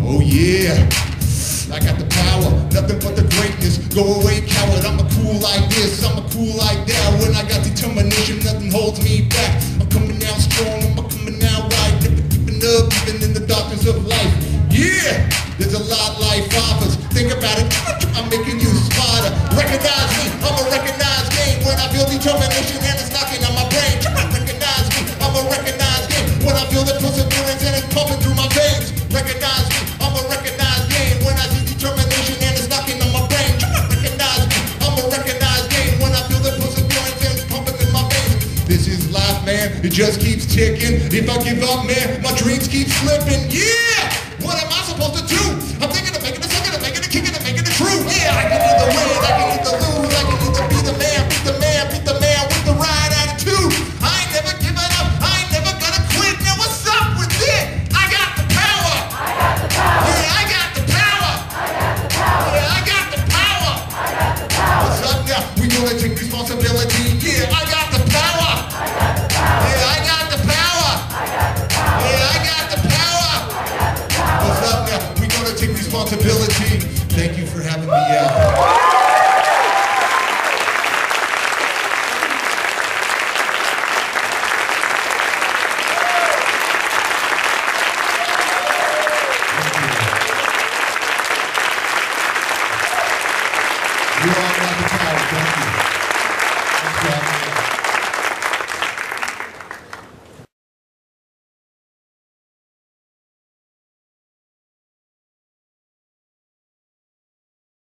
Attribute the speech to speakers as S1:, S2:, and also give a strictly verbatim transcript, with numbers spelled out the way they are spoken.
S1: Oh yeah, I got the power, nothing but the greatness. Go away, coward, I'm a cool like this, I'm a cool like that. When I got determination, nothing holds me back. I'm coming out strong, I'm coming out right. Never giving up, even in the darkness of life. Yeah, there's a lot life offers. Think about it, I'm making you smarter. Recognize me, I'm a recognized game. When I feel determination and it's knocking on my brain. Recognize me, I'm a recognized game. When I feel the perseverance and it's pumping through my veins. Recognize me, I'm a recognized game. When I see determination and it's knocking on my brain. Recognize me, I'm a recognized game. When I feel the perseverance and it's pumping in my veins. This is life, man, it just keeps ticking. If I give up, man, my dreams keep slipping. Yeah, what am I supposed to do? I'm thinking of making it, thinking of making it, kicking it, making it true. Yeah, I can either win, I can either lose, I can either be the man, be the man, be the man with the right attitude. I ain't never giving up, I ain't never gonna quit. Now what's up with it? I got the power.
S2: I got the power.
S1: Yeah, I got the power.
S2: I got the power.
S1: Yeah, I got the power.
S2: I got the power.
S1: What's up now? We gonna take responsibility. Yeah, I got the power.
S2: I got the power.
S1: Yeah, I got the power.
S2: I got the power.
S1: Yeah, I got the power.
S2: I got the power.
S1: What's up now? We gonna take responsibility. Thank you for having me out. You all got the power. Thank you. Thanks for having me out.